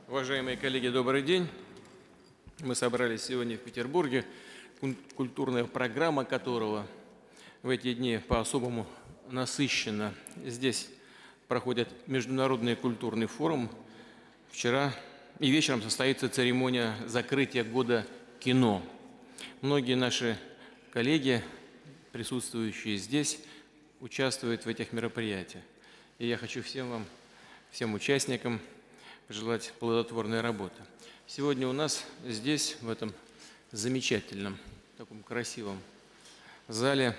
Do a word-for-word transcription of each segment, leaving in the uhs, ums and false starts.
Уважаемые коллеги, добрый день. Мы собрались сегодня в Петербурге, культурная программа которого в эти дни по-особому насыщена. Здесь проходит международный культурный форум. Вчера и вечером состоится церемония закрытия года кино. Многие наши коллеги, присутствующие здесь, участвуют в этих мероприятиях. И я хочу всем вам, всем участникам, пожелать плодотворной работы. Сегодня у нас здесь, в этом замечательном, таком красивом зале,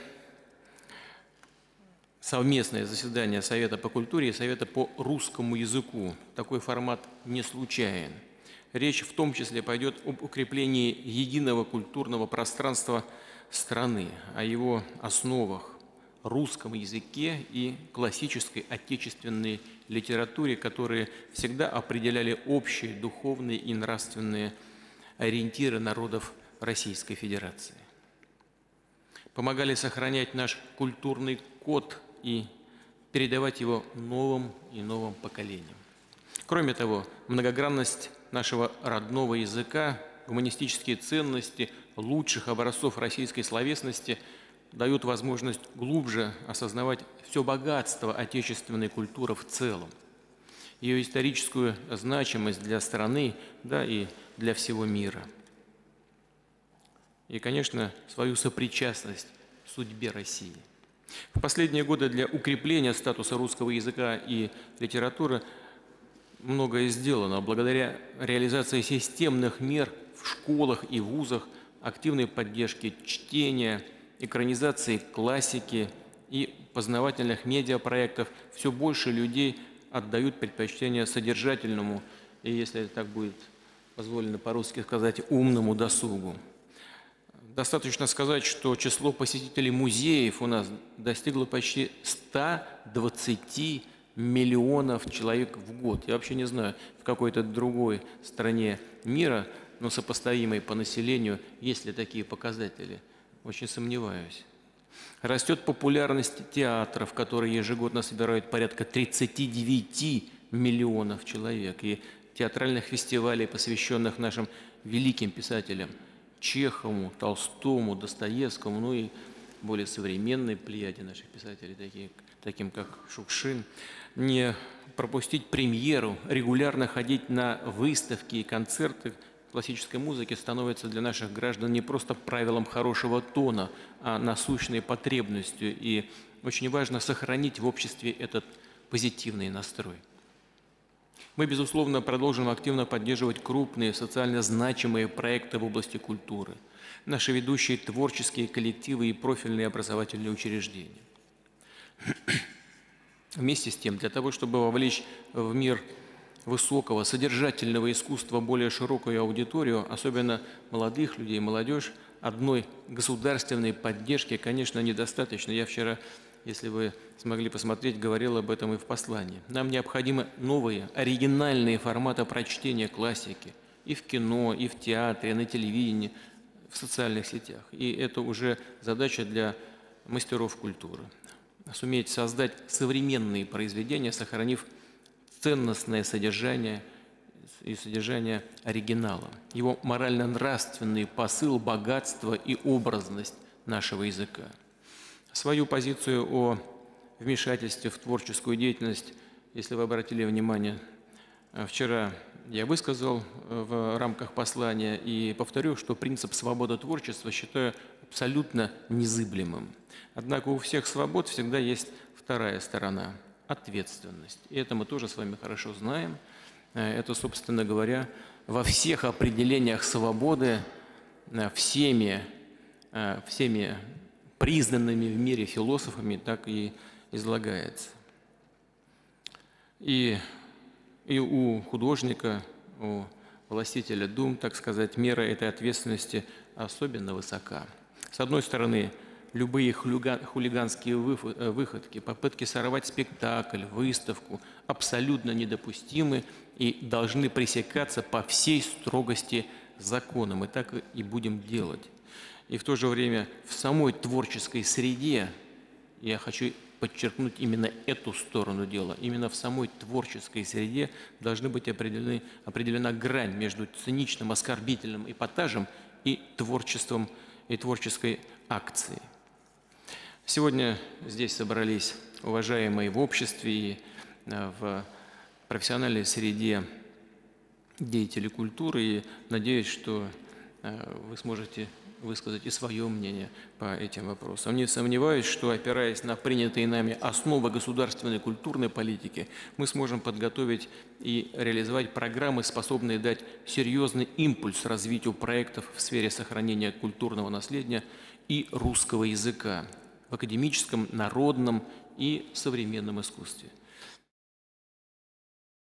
совместное заседание Совета по культуре и Совета по русскому языку. Такой формат не случайен. Речь в том числе пойдет об укреплении единого культурного пространства страны, о его основах, русском языке и классической отечественной литературе, которые всегда определяли общие духовные и нравственные ориентиры народов Российской Федерации. Помогали сохранять наш культурный код и передавать его новым и новым поколениям. Кроме того, многогранность нашего родного языка, гуманистические ценности лучших образцов российской словесности дают возможность глубже осознавать все богатство отечественной культуры в целом, ее историческую значимость для страны, да, и для всего мира. И, конечно, свою сопричастность к судьбе России. В последние годы для укрепления статуса русского языка и литературы многое сделано благодаря реализации системных мер в школах и вузах, активной поддержке чтения, экранизации классики и познавательных медиапроектов. Все больше людей отдают предпочтение содержательному и, если так будет позволено по-русски сказать, умному досугу. Достаточно сказать, что число посетителей музеев у нас достигло почти ста двадцати миллионов человек в год. Я вообще не знаю, в какой-то другой стране мира, но сопоставимой по населению, есть ли такие показатели. Очень сомневаюсь. Растет популярность театров, которые ежегодно собирают порядка тридцати девяти миллионов человек, и театральных фестивалей, посвященных нашим великим писателям Чехову, Толстому, Достоевскому, ну и более современной плеяде наших писателей, такие, таким как Шукшин. Не пропустить премьеру, регулярно ходить на выставки и концерты классической музыки становится для наших граждан не просто правилом хорошего тона, а насущной потребностью. И очень важно сохранить в обществе этот позитивный настрой. Мы, безусловно, продолжим активно поддерживать крупные социально значимые проекты в области культуры, наши ведущие творческие коллективы и профильные образовательные учреждения. Вместе с тем, для того, чтобы вовлечь в мир высокого, содержательного искусства более широкую аудиторию, особенно молодых людей, молодежь, одной государственной поддержки, конечно, недостаточно. Я вчера, если вы смогли посмотреть, говорил об этом и в послании. Нам необходимы новые, оригинальные форматы прочтения классики и в кино, и в театре, на телевидении, в социальных сетях. И это уже задача для мастеров культуры. Суметь создать современные произведения, сохранив ценностное содержание и содержание оригинала, его морально-нравственный посыл, богатство и образность нашего языка. Свою позицию о вмешательстве в творческую деятельность, если вы обратили внимание, вчера я высказал в рамках послания и повторю, что принцип свободы творчества считаю абсолютно незыблемым. Однако у всех свобод всегда есть вторая сторона – ответственность. И это мы тоже с вами хорошо знаем. Это, собственно говоря, во всех определениях свободы всеми, всеми признанными в мире философами так и излагается. И, и у художника, у властителя дум, так сказать, мера этой ответственности особенно высока. С одной стороны, любые хулиганские выходки, попытки сорвать спектакль, выставку абсолютно недопустимы и должны пресекаться по всей строгости закона. Мы так и будем делать. И в то же время в самой творческой среде, я хочу подчеркнуть именно эту сторону дела. Именно в самой творческой среде должны быть определены, определена грань между циничным, оскорбительным эпатажем и творчеством, и творческой акцией. Сегодня здесь собрались уважаемые в обществе и в профессиональной среде деятели культуры, и надеюсь, что вы сможете высказать и свое мнение по этим вопросам. Не сомневаюсь, что, опираясь на принятые нами основы государственной культурной политики, мы сможем подготовить и реализовать программы, способные дать серьезный импульс развитию проектов в сфере сохранения культурного наследия и русского языка в академическом, народном и современном искусстве.